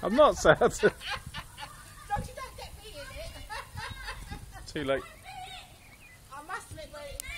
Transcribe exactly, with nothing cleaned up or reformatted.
I'm not sad. As long as you don't get me in it. Too late. I must admit, but